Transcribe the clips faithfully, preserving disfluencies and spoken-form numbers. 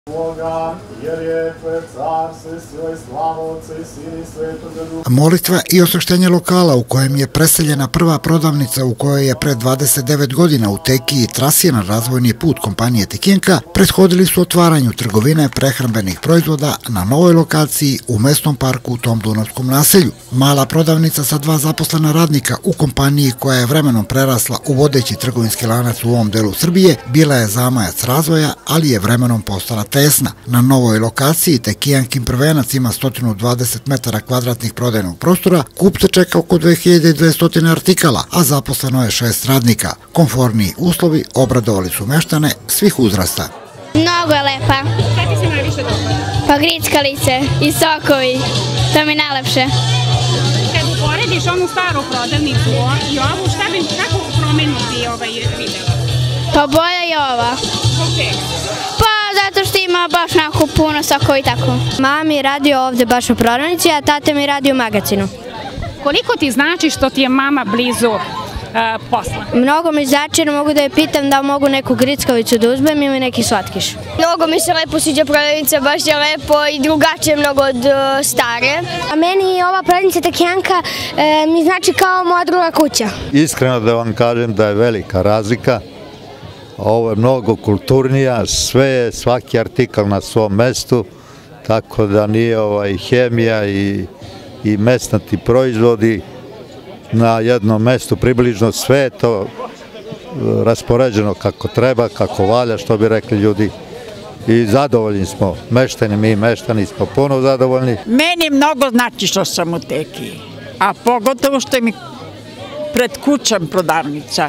Molitva i osveštenje lokala u kojem je preseljena prva prodavnica u kojoj je pre dvadeset devet godina u Tekiji trasiran razvojni put kompanije Tekijanka prethodili su otvaranju trgovine prehrambenih proizvoda na novoj lokaciji u mesnom parku u tom dunavskom naselju. Mala prodavnica sa dva zaposlena radnika u kompaniji koja je vremenom prerasla u vodeći trgovinski lanac u ovom delu Srbije bila je zamajac razvoja, ali je vremenom postala tesna. Na novoj lokaciji Tekijankin prvenac ima sto dvadeset metara kvadratnih prodajnog prostora, kupce čeka oko dve hiljade dvesta artikala, a zaposleno je šest radnika. Komforniji uslovi obradovali su meštane svih uzrasta. Mnogo je lepa. Šta ti se najviše dopada? Pa grickalice i sokovi, to mi je najlepše. Kad uporediš onu staru prodavnicu i ovu, šta bi, kako promenu ti ovaj videla? Pa bolja je ova. Zbog čega? Pa zato što ima baš onako puno sokova i tako. Mama mi radi ovde baš u prodavnici, a tata mi radi u magazinu. Koliko ti znači što ti je mama blizu posla? Mnogo mi znači, mogu da je pitam da mogu neku grickavicu da uzmem ili neki slatkiš. Mnogo mi se lepo sviđa prodavnica, baš je lepo i drugačije mnogo od stare. A meni ova prodavnica Tekijanka mi znači kao moja druga kuća. Iskreno da vam kažem da je velika razlika. Ovo je mnogo kulturnija, sve je, svaki artikal na svom mestu, tako da nije ovaj hemija i, i mesnati proizvodi na jednom mestu, približno sve je to raspoređeno kako treba, kako valja, što bi rekli ljudi. I zadovoljni smo, meštani, mi meštani smo puno zadovoljni. Meni mnogo znači što sam u Tekiji, a pogotovo što je mi pred kućom prodavnica.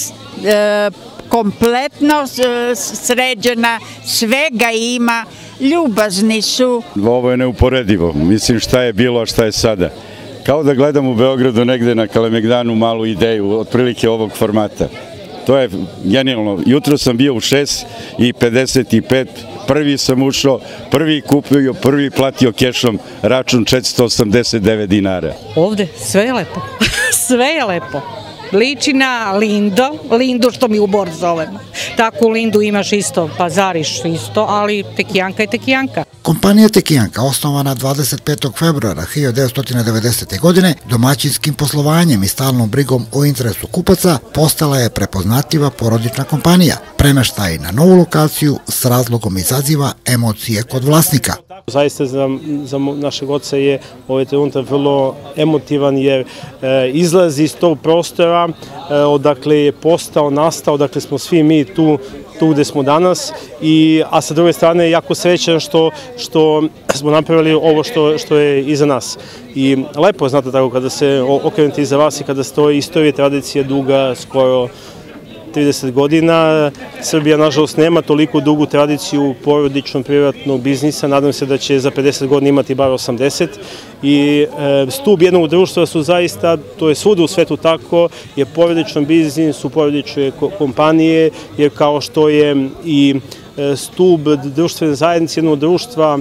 E, kompletno sređena, svega ima, ljubazni su. Ovo je neuporedivo, mislim šta je bilo, a šta je sada. Kao da gledam u Beogradu negde na Kalemegdanu malu ideju, otprilike ovog formata. To je genijalno. Jutro sam bio u šest i pedeset pet, prvi sam ušao, prvi kupio, prvi platio kešom račun četiristo osamdeset devet dinara. Ovde sve je lepo, sve je lepo. Liči na Lindo, Lindo što mi u Bor zovemo. Tako u Lindu imaš isto, pazariš isto, ali Tekijanka je Tekijanka. Kompanija Tekijanka, osnovana dvadeset petog februara hiljadu devetsto devedesete. godine, domaćinskim poslovanjem i stalnom brigom o interesu kupaca, postala je prepoznatljiva porodična kompanija. Premeštaj na novu lokaciju s razlogom izaziva emocije kod vlasnika. Zaista za, za našeg oca je ovaj trenutak vrlo emotivan jer e, izlazi iz tog prostora e, odakle je postao, nastao, dakle smo svi mi tu, tu gde smo danas, i, a sa druge strane jako srećan što, što smo napravili ovo što, što je iza nas. I lepo je, znate, tako kada se okrenuti iza vas i kada stoji istorija, tradicija duga skoro trideset godina. Srbija, nažalost, nema toliko dugu tradiciju porodičnog privatnog biznisa. Nadam se da će za pedeset godina imati bar osamdeset. I e, stub jednog društva su zaista, to je svuda u svetu tako, je porodičan biznis, su porodične kompanije, jer kao što je i e, stub društvene zajednice jednog društva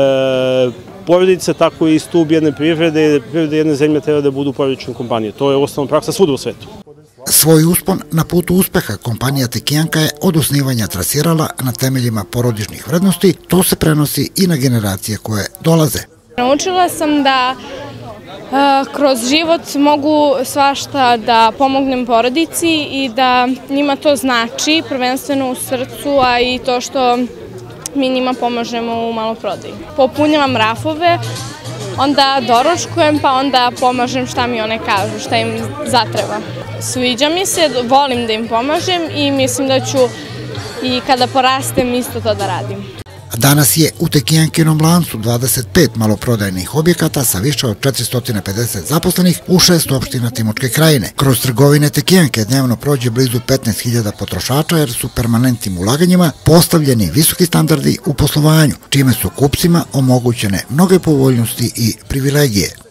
e, porodice, tako i stub jedne privrede, privrede jedne zemlje treba da budu porodične kompanije. To je osnovna praksa svuda u svetu. Svoj uspon na putu uspeha kompanija Tekijanka je od osnivanja trasirala na temeljima porodičnih vrednosti, to se prenosi i na generacije koje dolaze. Naučila sam da uh, kroz život mogu svašta da pomognem porodici i da njima to znači, prvenstveno u srcu, a i to što mi njima pomažemo u maloprodaji. Popunjavam rafove, onda doručkujem, pa onda pomažem šta mi one kažu, šta im zatreba. Sviđa mi se, volim da im pomažem i mislim da ću i kada porastem isto to da radim. Danas je u Tekijankinom lancu dvadeset pet maloprodajnih objekata sa više od četiristo pedeset zaposlenih u šest opština Timočke krajine. Kroz trgovine Tekijanke dnevno prođe blizu petnaest hiljada potrošača jer su permanentnim ulaganjima postavljeni visoki standardi u poslovanju, čime su kupcima omogućene mnoge povoljnosti i privilegije.